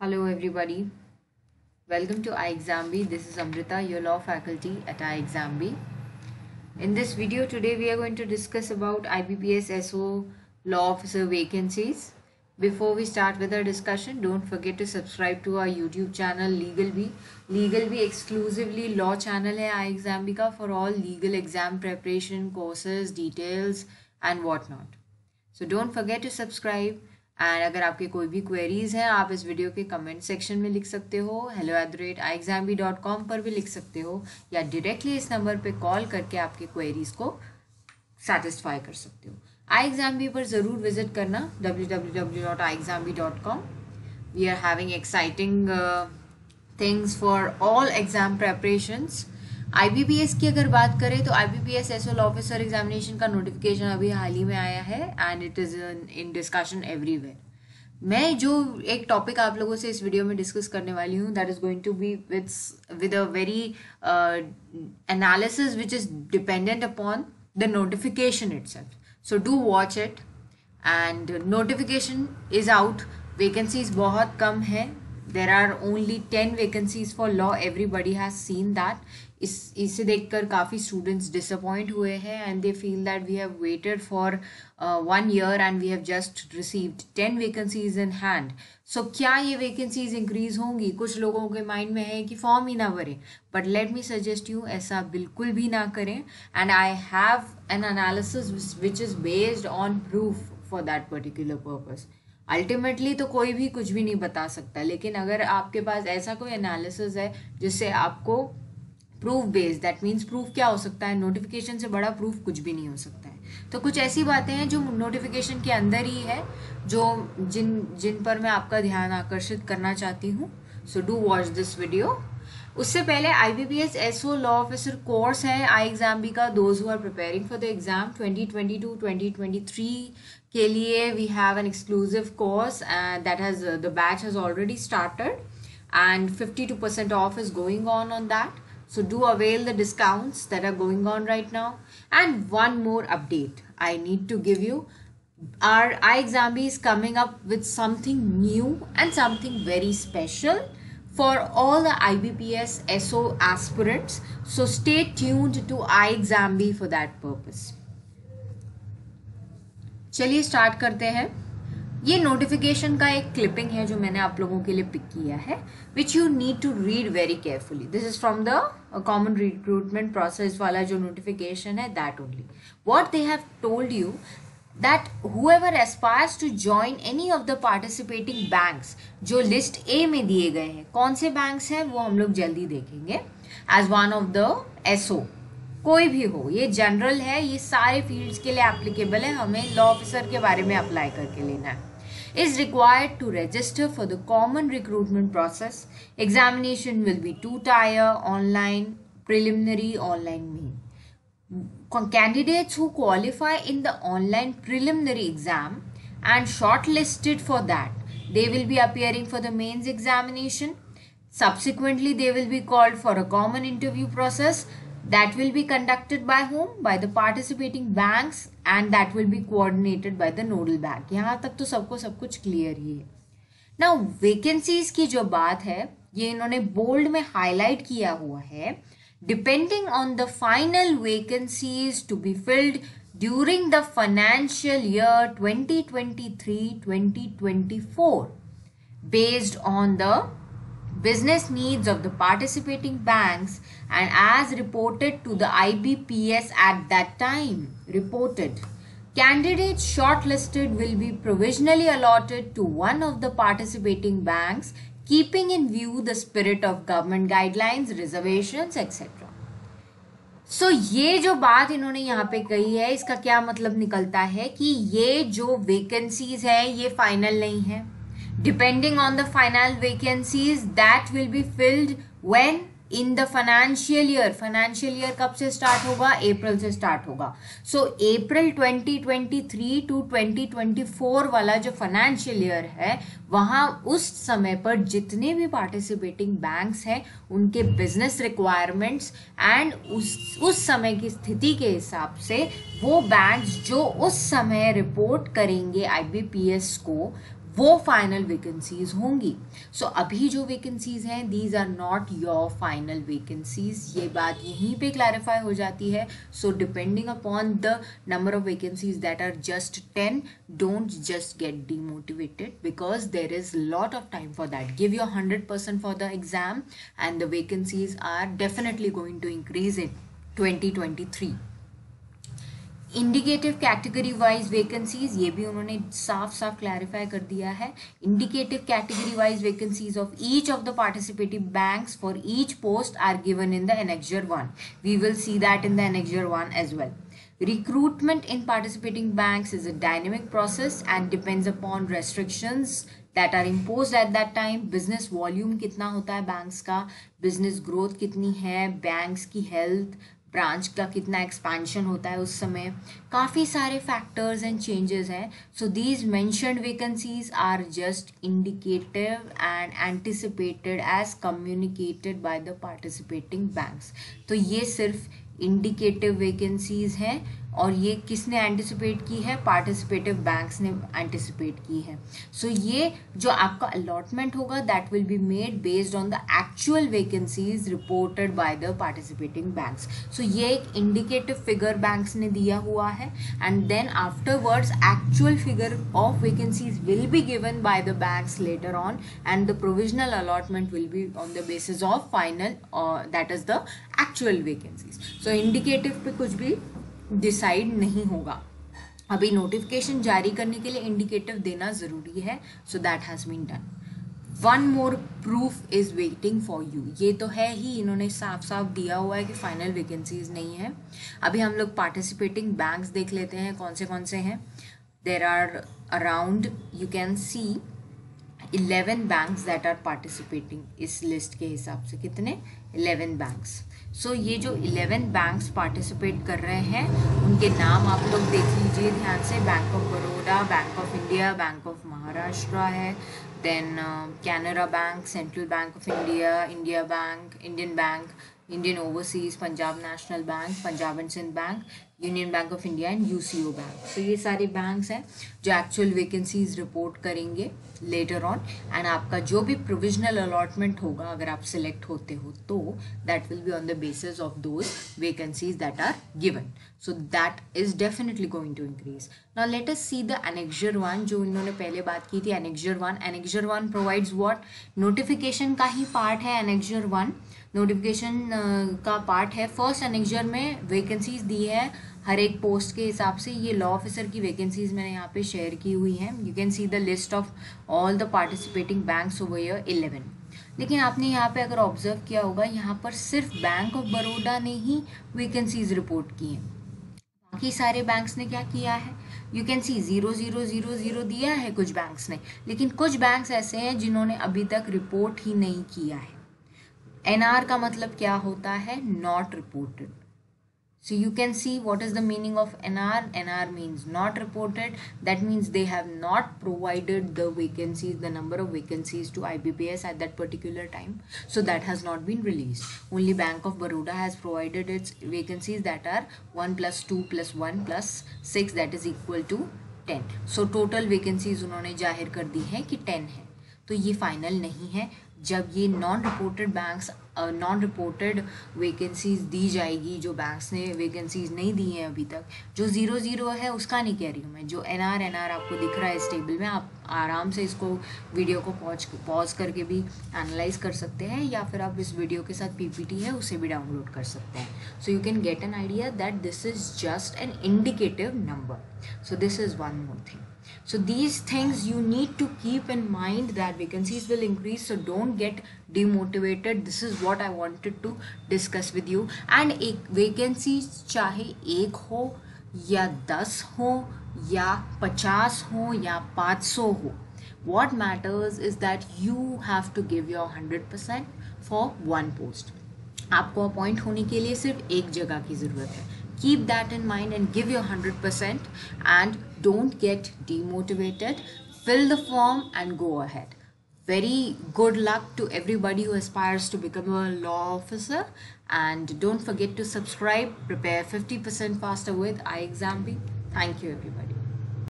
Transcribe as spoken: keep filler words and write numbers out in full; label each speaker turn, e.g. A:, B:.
A: Hello everybody, welcome to iExamB. This is Amrita, your law faculty at iExamB. In this video today we are going to discuss about I B P S S O law officer vacancies. Before we start with our discussion, don't forget to subscribe to our YouTube channel LegalB. LegalB exclusively law channel है iExamB का for all legal exam preparation courses, details and whatnot. So don't forget to subscribe. And अगर आपके कोई भी queries हैं आप इस video के कमेंट सेक्शन में लिख सकते हो, hello at the rate I exam B dot com पर भी लिख सकते हो या डायरेक्टली इस नंबर पे कॉल करके आपके क्वेरीज को सेटिस्फाई कर सकते हो. आई एग्जाम बी पर ज़रूर विजिट करना W W W dot I exam B dot com. We are having exciting things for all exam preparations. IBPS की अगर बात करें तो आईबीपीएस एसओ ऑफिसर एग्जामिनेशन का नोटिफिकेशन अभी हाल ही में आया है and it is in discussion everywhere. मैं जो एक टॉपिक आप लोगों से इस वीडियो में डिस्कस करने वाली हूँ that is going to be with with a very analysis which is dependent upon the notification itself. So do watch it and notification is out. Vacancies बहुत कम है. There are only ten vacancies for law. Everybody has seen that. इस इसे देखकर काफ़ी students disappoint हुए हैं and they feel that we have waited for one year and we have just received ten vacancies in hand. So क्या ये vacancies increase होंगी? कुछ लोगों के माइंड में है कि फॉर्म ही ना भरें, but let me suggest you ऐसा बिल्कुल भी ना करें. And I have an analysis which is based on proof for that particular purpose. Ultimately तो कोई भी कुछ भी नहीं बता सकता, लेकिन अगर आपके पास ऐसा कोई एनालिसिस है जिससे आपको proof based, that means proof क्या हो सकता है? नोटिफिकेशन से बड़ा प्रूफ कुछ भी नहीं हो सकता है. तो कुछ ऐसी बातें हैं जो नोटिफिकेशन के अंदर ही है, जो जिन जिन पर मैं आपका ध्यान आकर्षित करना चाहती हूँ. So do watch this video. उससे पहले IBPS SO law officer course है आई एग्जाम बी का. Those who are preparing for the exam twenty twenty two twenty twenty three के लिए we have an exclusive course that has the batch has already started and fifty two percent of is going on on that. So do avail the discounts that are going on right now. And one more update I need to give you. Our iExam is coming up with something new and something very special for all the I B P S S O aspirants. So stay tuned to iExam for that purpose. चलिए start करते हैं. ये notification का एक clipping है जो मैंने आप लोगों के लिए पिक किया है, which you need to read very carefully. This is from the common recruitment process वाला जो नोटिफिकेशन है, that only. What they have told you that whoever aspires to join any of the participating banks जो list A में दिए गए हैं, कौन से बैंक्स हैं वो हम लोग जल्दी देखेंगे, as one of the S O. कोई भी हो, ये जनरल है, ये सारे फील्ड्स के लिए एप्लीकेबल है. हमें लॉ ऑफिसर के बारे में अप्लाई करके लेना है. is required to register for the common recruitment process. Examination will be two tier, online, preliminary, online main. Candidates who qualify in the online preliminary exam and shortlisted for that, they will be appearing for the mains examination. Subsequently, they will be called for a common interview process that will be conducted by whom? By the participating banks and that will be coordinated by the nodal bank. यहाँ तक तो सबको सब कुछ clear ही है. Now vacancies की जो बात है ये इन्होंने बोल्ड में हाईलाइट किया हुआ है. Depending on the final vacancies to be filled during the financial year twenty twenty-three twenty twenty-four based on the business needs of the participating banks and as reported to the I B P S at that time. Reported. Candidates shortlisted will be provisionally allotted to one of the participating banks, keeping in view the spirit of government guidelines, reservations, et cetera. So ये जो बात इन्होंने यहाँ पे कही है, इसका क्या मतलब निकलता है कि ये जो vacancies है ये final नहीं है. Depending on the final vacancies that will be filled when in the financial year. financial year कब से start होगा? अप्रैल से start होगा. So April twenty twenty-three to twenty twenty-four वाला जो financial year है, वहाँ उस समय पर जितने भी participating banks हैं उनके business requirements and उस उस समय की स्थिति के हिसाब से वो banks जो उस समय report करेंगे I B P S को, वो फाइनल वैकेंसीज होंगी. सो so, अभी जो वैकेंसीज हैं these are not your final vacancies. ये बात यहीं पे क्लैरिफाई हो जाती है. So depending upon the number of vacancies that are just ten, don't just get demotivated because there is lot of time for that. Give your one hundred percent for the exam and the vacancies are definitely going to increase in twenty twenty-three. Indicative category wise vacancies, ये भी उन्होंने साफ साफ clarify कर दिया है. Indicative category wise vacancies of each of the participative banks for each post are given in the annexure one. We will see that in the annexure one as well. Recruitment in participating banks is a dynamic process and depends upon restrictions that are imposed at that time. Business volume कितना होता है banks का, business growth कितनी है, banks की health, branch का कितना expansion होता है उस समय, काफ़ी सारे फैक्टर्स एंड चेंजेस हैं. So these mentioned vacancies are just indicative and anticipated as communicated by the participating banks. तो ये सिर्फ इंडिकेटिव वैकेंसीज हैं और ये किसने एंटिसिपेट की है, पार्टिसिपेटिव बैंक्स ने एंटिसिपेट की है. सो so ये जो आपका अलॉटमेंट होगा that will be made based on the actual vacancies reported by the participating banks. So ये एक इंडिकेटिव फिगर बैंक्स ने दिया हुआ है and then afterwards actual figure of vacancies will be given by the banks later on and the provisional allotment will be on the basis of final that is the actual vacancies. So indicative पे कुछ भी decide नहीं होगा. अभी notification जारी करने के लिए इंडिकेटिव देना ज़रूरी है. So that has been done. One more proof is waiting for you. ये तो है ही, इन्होंने साफ साफ दिया हुआ है कि फाइनल वैकेंसीज नहीं है. अभी हम लोग पार्टिसिपेटिंग बैंक्स देख लेते हैं कौन से कौन से हैं. There are around you can see eleven banks that are participating. इस लिस्ट के हिसाब से कितने, इलेवन बैंक्स. सो so, ये जो इलेवन बैंक्स पार्टिसिपेट कर रहे हैं उनके नाम आप लोग देख लीजिए ध्यान से. Bank of Baroda, bank of India, bank of Maharashtra है, then Canara bank, central bank of India, India bank, Indian bank, Indian overseas, Punjab national bank, Punjab and Sindh bank, union bank of India and UCO bank. तो ये सारे बैंक्स हैं जो actual vacancies report करेंगे later on. And आपका जो भी प्रोविजनल अलॉटमेंट होगा अगर आप सिलेक्ट होते हो तो that will be on the basis of those vacancies that are given. So that is definitely going to increase. Now let us see the annexure one जो इन्होंने पहले बात की थी. Annexure one annexure one provides what, notification का ही part है annexure one. Notification uh, का पार्ट है. फर्स्ट एनेक्जर में वैकेंसीज दी है हर एक पोस्ट के हिसाब से. ये लॉ ऑफिसर की वैकेंसीज मैंने यहाँ पे शेयर की हुई हैं. You can see the list of all the participating banks over here eleven. लेकिन आपने यहाँ पे अगर ऑब्जर्व किया होगा यहाँ पर सिर्फ बैंक ऑफ बड़ौदा ने ही वैकेंसीज रिपोर्ट की हैं. बाकी सारे बैंक्स ने क्या किया है, you can see zero zero zero zero दिया है कुछ बैंक्स ने. लेकिन कुछ बैंक्स ऐसे हैं जिन्होंने अभी तक रिपोर्ट ही नहीं किया है. एनआर का मतलब क्या होता है, not reported. So you can see what is the meaning of N R. N R means not reported. That means they have not provided the vacancies, the number of vacancies to I B P S at that particular time. So that has not been released. Only Bank of Baroda has provided its vacancies that are one plus two plus one plus six that is equal to ten. So total vacancies उन्होंने जाहिर कर दी है कि ten है. तो ये final नहीं है. जब ये non reported banks non reported vacancies दी जाएगी, जो बैंक्स ने वैकेंसीज नहीं दी हैं अभी तक, जो ज़ीरो ज़ीरो है उसका नहीं कह रही हूँ मैं, जो एन आर एन आर आपको दिख रहा है इस टेबल में, आप आराम से इसको वीडियो को पॉज पॉज करके भी एनालाइज कर सकते हैं या फिर आप इस वीडियो के साथ पीपीटी है उसे भी डाउनलोड कर सकते हैं. So you can get an idea that this is just an indicative number. So this is one more thing. So these things you need to keep in mind that vacancies will increase, so don't get demotivated. This is what I wanted to discuss with you. And एक vacancy चाहे एक हो या दस हो या पचास हो या पाँच सौ हो, what matters is that you have to give your one hundred percent for one post. आपको अपॉइंट होने के लिए सिर्फ एक जगह की ज़रूरत है. Keep that in mind and give your one hundred percent and don't get demotivated. Fill the form and go ahead. Very good luck to everybody who aspires to become a law officer, and don't forget to subscribe. Prepare fifty percent faster with iExamB. Thank you everybody.